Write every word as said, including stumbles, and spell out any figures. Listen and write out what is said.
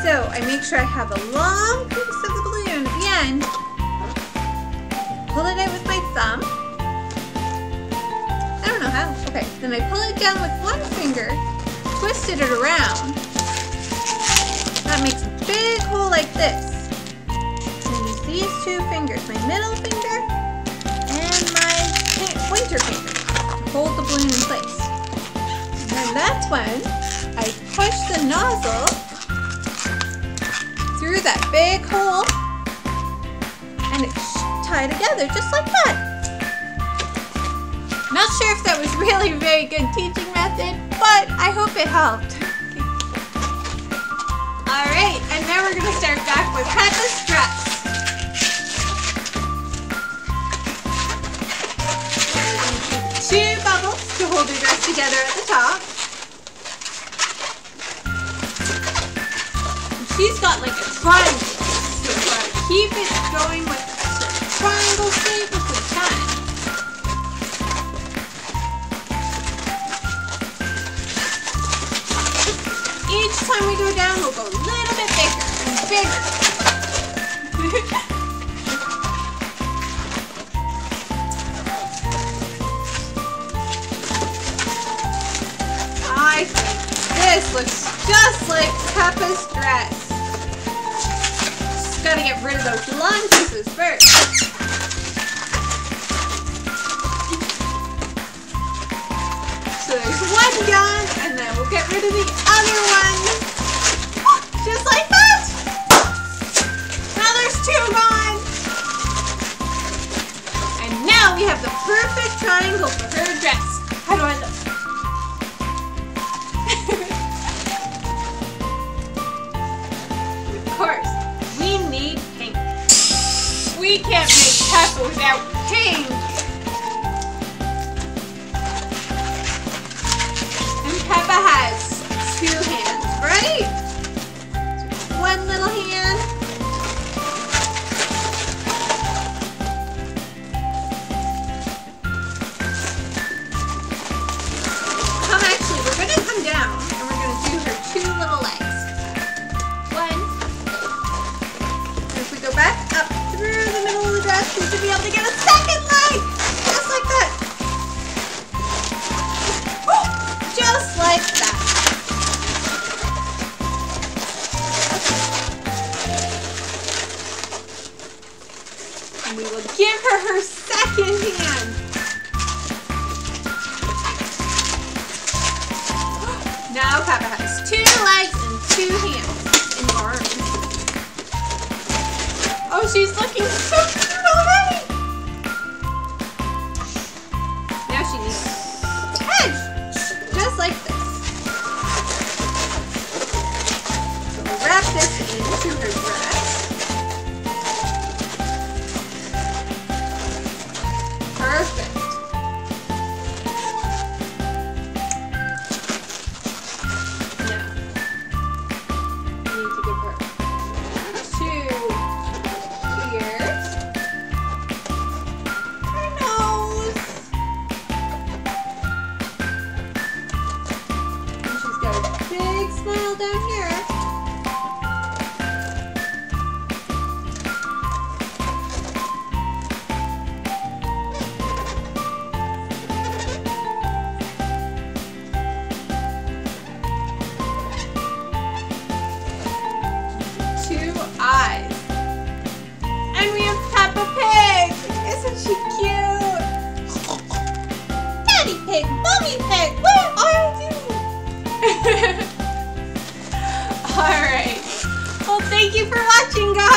So I make sure I have a long piece of the balloon at the end. Pull it out with my thumb. I don't know how. Okay, then I pull it down with one finger, twisted it around. That makes a big hole like this. I use these two fingers, my middle finger and my pointer finger, to hold the balloon in place. And then that's when I push the nozzle through that big hole and it's tied together just like that. Not sure if that was really a very good teaching method, but I hope it helped. Alright, and now we're going to start back with Peppa's dress. Two bubbles to hold your dress together at the top. And she's got like a triangle, so we've got to keep it going with a triangle shape if we can. Each time we go down, we'll go a little bit bigger and bigger. I think this looks just like Peppa's dress. Just gotta get rid of those long pieces first. So there's one done, and then we'll get rid of the other one. Just like that. Now there's two gone. And now we have the perfect triangle for her dress. How do I look? Of course, we need pink. We can't make Peppa without pink. Peppa has two hands, right? So one little hand. Come actually, we're going to come down and we're going to do her two little legs. One. And if we go back up through the middle of the dress, we should be able to get a second leg. Just like that. Just like that. And we will give her her second hand. Now Peppa has two legs and two hands and arms. Oh, she's looking so cute already. Now she needs ten. Just like this. So we'll wrap this into her dress. Perfect. Now, we need to give her two ears. Her nose. Big smile down here. Two eyes. And we have Peppa Pig. Isn't she cute? Daddy Pig, Mommy Pig, where are you? Alright. Well, thank you for watching, guys.